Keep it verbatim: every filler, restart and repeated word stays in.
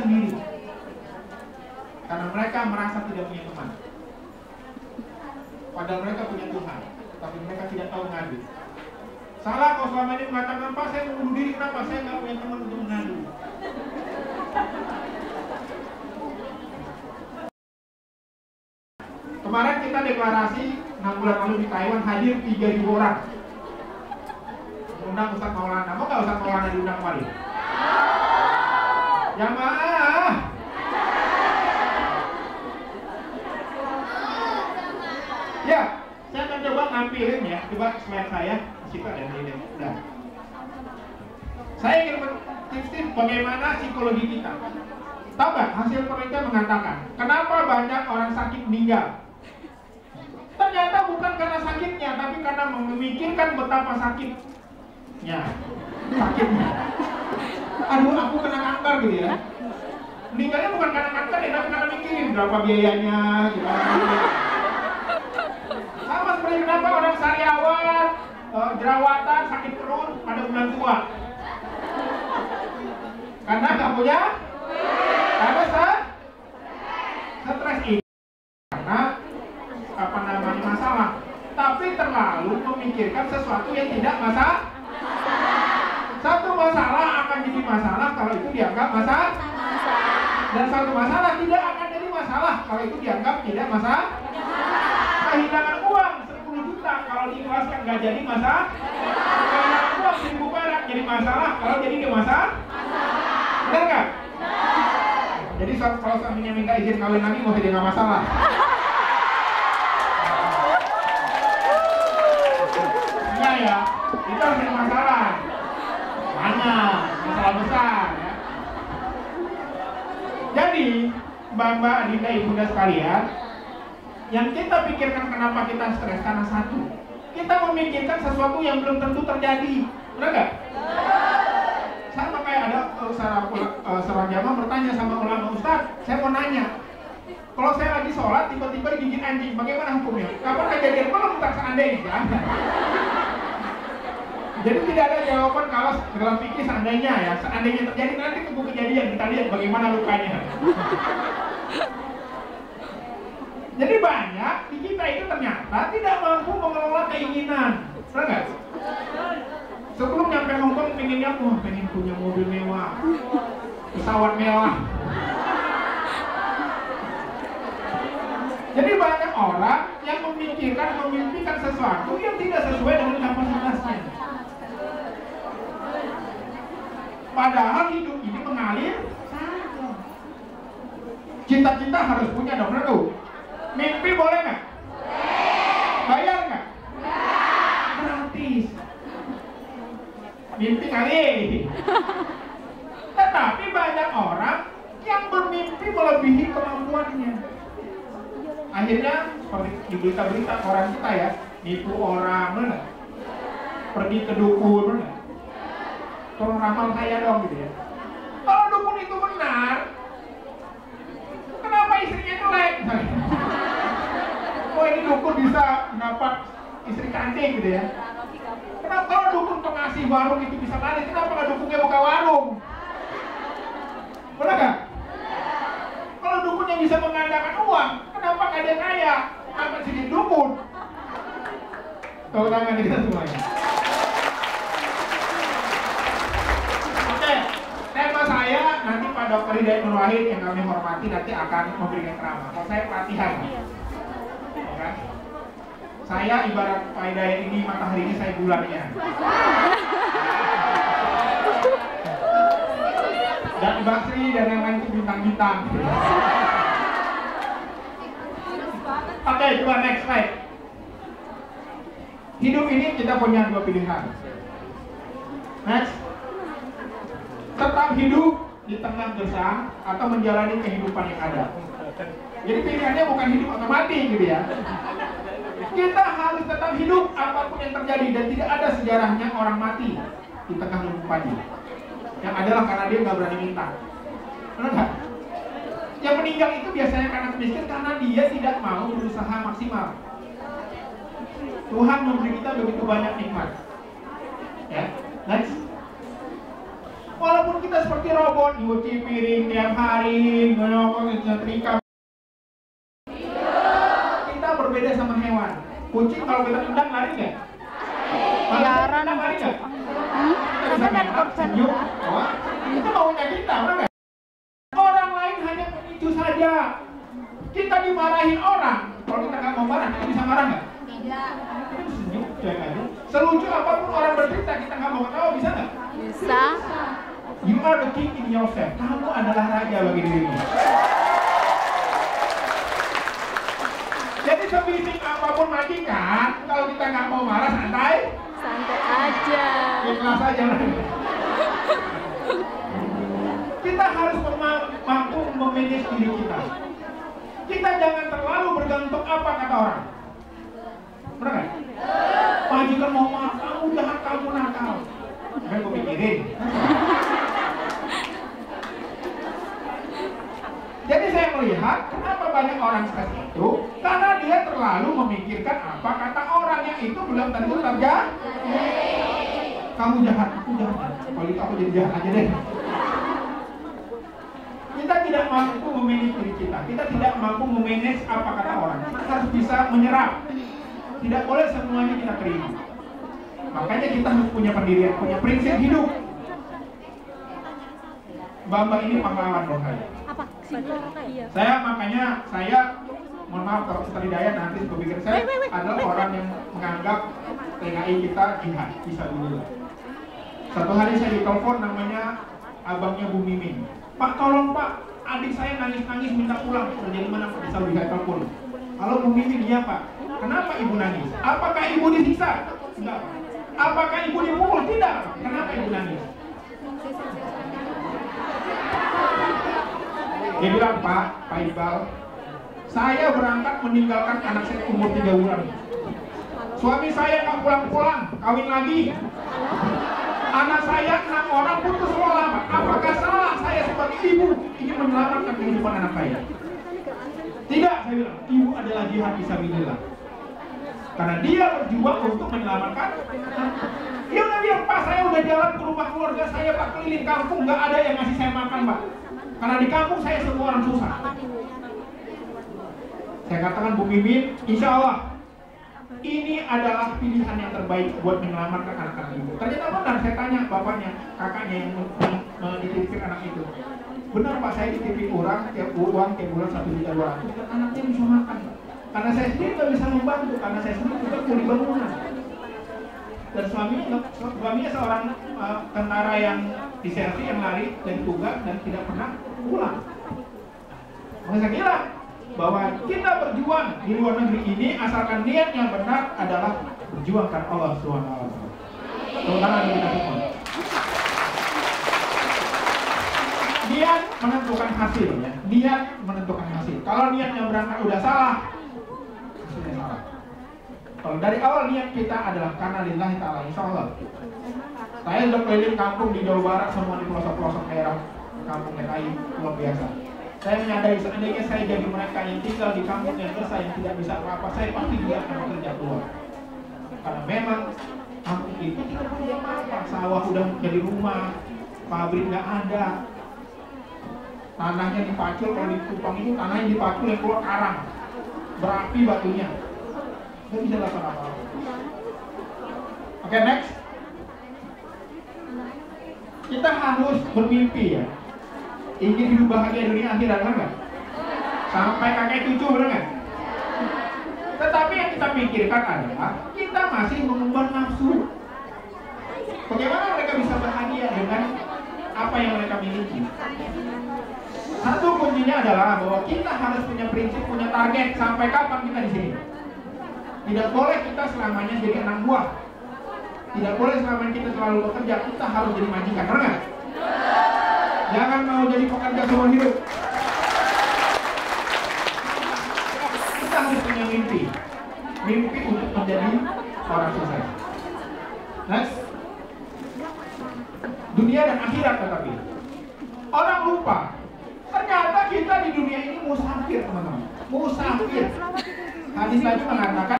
sendiri. Karena mereka merasa tidak punya teman. Padahal mereka punya Tuhan, tapi mereka tidak tahu mengadu. Salah kalau selama ini mengatakan, Pak saya mau bunuh diri, kenapa? Saya nggak punya teman untuk mengadu. Kemarin kita deklarasi enam bulan lalu di Taiwan hadir tiga ribu orang. Undang Ustaz Maulana, mau nggak Ustaz Maulana diundang kemarin? Jamaah. Ya, saya akan coba nampilin ya, coba slide saya, siapa ada ini, udah. Saya ingin tips-tips bagaimana psikologi kita. Tahu nggak, hasil penelitian mengatakan, kenapa banyak orang sakit meninggal? Ternyata bukan karena sakitnya, tapi karena memikirkan betapa sakitnya, sakitnya. Aduh, aku kena kanker gitu ya. Meninggalnya bukan karena kanker ya, tapi karena mikirin berapa biayanya, gimana. Sama seperti kenapa orang sariawan, uh, jerawatan, sakit perut pada bulan tua. Karena nggak punya, karena stres ini. Karena apa namanya masalah, tapi terlalu memikirkan sesuatu yang tidak masalah. Satu masalah akan jadi masalah kalau itu dianggap masalah, dan satu masalah tidak akan jadi masalah kalau itu dianggap tidak masalah. Kehilangan uang sepuluh juta kalau diikhlaskan nggak jadi masalah. Kehilangan uang seribu perak jadi masalah kalau jadi nggak masalah. Benar nggak? Jadi kalau suaminya minta izin kawin lagi mau jadi nggak masalah. Enggak ya, itu harus jadi masalah. Banyak, masalah besar ya. Jadi, Mbak-mbak, Adinda, ibunda sekalian, yang kita pikirkan kenapa kita stres karena satu, kita memikirkan sesuatu yang belum tentu terjadi. Benar nggak? Sama kayak ada uh, seorang jamaah bertanya sama ulama, Ustaz, saya mau nanya, kalau saya lagi sholat tiba-tiba digigit anjing, bagaimana hukumnya? Kapan kejadian? Belum tak seandainya. Jadi tidak ada jawaban kalau dalam fikih seandainya ya, seandainya terjadi nanti tunggu kejadian kita lihat bagaimana lukanya. Jadi banyak di kita itu ternyata tidak mampu mengelola keinginan, benar nggak? Sebelum nyampe Hongkong pengennya, wah pengen punya mobil mewah, pesawat mewah. Jadi banyak orang yang memikirkan, memimpikan sesuatu yang tidak sesuai dengan kapasitasnya. Padahal hidup ini mengalir. Cita-cita harus punya dong, benar tuh? Mimpi boleh nggak? Bayar nggak? Gratis. Mimpi kali. Tetapi banyak orang yang bermimpi melebihi kemampuannya. Akhirnya seperti di berita-berita orang kita ya, nipu orang, benar? Pergi ke dukun, benar? Tolong ramal saya dong gitu ya. Kalau dukun itu benar, kenapa istrinya jelek? Oh ini dukun bisa dapat istri cantik gitu ya. Kenapa kalau dukun pengasih warung itu bisa laris, kenapa nggak dukunnya buka warung? Benar nggak? Kalau dukun yang bisa mengandalkan uang, kenapa nggak dia kaya? Kenapa sih dukun? Tahu tangan kita semuanya. Oke, tema saya nanti Pak Dokter Hidayat Nur Wahid yang kami hormati nanti akan memberikan ceramah. Kalau saya pelatihan, oke? Saya ibarat Pak Hidayat ini matahari ini saya bulannya. Dan Mbak Sri dan yang lain itu bintang-bintang. Oke, okay, coba next slide. Hidup ini kita punya dua pilihan. Next. Tetap hidup di tengah gersang atau menjalani kehidupan yang ada. Jadi pilihannya bukan hidup atau mati gitu ya. Kita harus tetap hidup apapun yang terjadi dan tidak ada sejarahnya orang mati di tengah lumpuhannya. Yang adalah karena dia nggak berani minta. Benar nggak? Yang meninggal itu biasanya karena miskin karena dia tidak mau berusaha maksimal. Tuhan memberi kita begitu banyak nikmat. Ya, next. Walaupun kita seperti robot, nyuci piring tiap hari, ngeyok, nyetrika. Kita berbeda sama hewan. Kucing kalau kita tendang lari nggak? Biaran lari nggak? Hmm? Kita bisa menang, senyum, oh, itu maunya kita, benar nggak? Orang lain hanya memicu saja. Kita dimarahin orang, kalau kita nggak mau marah, kita bisa marah nggak? Tidak. Senyum, cuek aja. Selucu apapun orang bercerita, kita nggak mau ketawa, bisa nggak? Bisa. You are the king in yourself. Kamu adalah raja bagi dirimu. Jadi sebisik apapun majikan, kalau kita nggak mau marah, santai. Santai aja. Ikhlas aja. Kita harus mampu memanage diri kita. Kita jangan terlalu bergantung apa kata orang. Benar nggak? Majikan mau marah, kamu jahat, kamu nakal. Kan gue pikirin. Jadi saya melihat kenapa banyak orang seperti itu, karena dia terlalu memikirkan apa kata orang yang itu belum tentu terjadi. Kamu jahat, aku jahat. Kalau itu aku jadi jahat aja deh. Kita tidak mampu memanage diri kita. Kita tidak mampu memanage apa kata orang. Kita harus bisa menyerap. Tidak boleh semuanya kita terima. Makanya kita harus punya pendirian, punya prinsip hidup. Mbak-mbak ini pahlawan loh saya. Apa? Iya. Saya makanya saya mohon maaf kalau seperti daya nanti berpikir saya adalah orang yang menganggap T K I kita jihad, bisa dulu. Satu hari saya ditelepon namanya abangnya Bu Mimin. Pak tolong Pak, adik saya nangis-nangis minta pulang. Kerja di mana Pak? Bisa bisa telepon. Halo Bu Mimin, iya Pak. Kenapa ibu nangis? Apakah ibu disiksa? Enggak. Apakah ibu dipukul? Tidak. Kenapa ibu nangis? Dia bilang, Pak, Pak Iqbal, saya berangkat meninggalkan anak saya umur tiga bulan. Suami saya nggak pulang-pulang, kawin lagi. Anak saya enam orang putus sekolah, Pak. Apakah salah saya sebagai ibu ingin menyelamatkan kehidupan anak saya? Tidak, saya bilang, ibu adalah jihad fisabilillah. Karena dia berjuang untuk menyelamatkan. Dia udah bilang, Pak, saya udah jalan ke rumah keluarga saya, Pak, keliling kampung, nggak ada yang ngasih saya makan, Pak. Karena di kampung saya semua orang susah. Saya katakan Bu Mimin, insya Allah ini adalah pilihan yang terbaik buat menyelamatkan anak-anak ibu. Ternyata benar, saya tanya bapaknya, kakaknya yang menitipin anak itu. Benar Pak, saya dititipin orang tiap uang tiap bulan satu juta dua ratus, dan anaknya bisa makan. Karena saya sendiri nggak bisa membantu, karena saya sendiri juga kuli bangunan. Dan suaminya, suaminya seorang uh, tentara yang diservis, yang lari dari tugas dan tidak pernah pulang. Maka saya kira bahwa kita berjuang di luar negeri ini asalkan niat yang benar adalah berjuang karena Allah subhanahu wa taala. Terutama di kita semua. Niat menentukan hasil ya. Niat menentukan hasil. Kalau niatnya berangkat udah salah, hasilnya salah. Kalau dari awal niat kita adalah karena lillahi ta'ala, insya Allah. Saya sudah keliling kampung di Jawa Barat, semua di pelosok-pelosok daerah kampung T K I, luar biasa. Saya menyadari seandainya saya jadi mereka yang tinggal di kampung yang desa yang tidak bisa apa-apa, saya pasti juga akan bekerja keluar. Karena memang kampung itu tidak punya apa-apa, sawah udah jadi rumah, pabrik nggak ada, tanahnya dipacul, kalau di Kupang itu tanahnya dipacul yang keluar karang, berapi batunya, nggak bisa lakukan apa-apa. Oke, okay, next. Kita harus bermimpi ya. Ingin hidup bahagia dunia akhirat, benar nggak? Sampai kakek cucu, benar nggak? Tetapi yang kita pikirkan adalah kita masih mengumbar nafsu. Bagaimana mereka bisa bahagia dengan apa yang mereka miliki? Satu kuncinya adalah bahwa kita harus punya prinsip, punya target sampai kapan kita di sini. Tidak boleh kita selamanya jadi anak buah. Tidak boleh selamanya kita selalu bekerja. Kita harus jadi majikan, benar nggak? Jangan mau jadi pekerja seumur hidup. Kita harus punya mimpi. Mimpi untuk menjadi orang sukses. Next. Dunia dan akhirat tetapi. Orang lupa. Ternyata kita di dunia ini musafir, teman-teman. Musafir. Hadis tadi mengatakan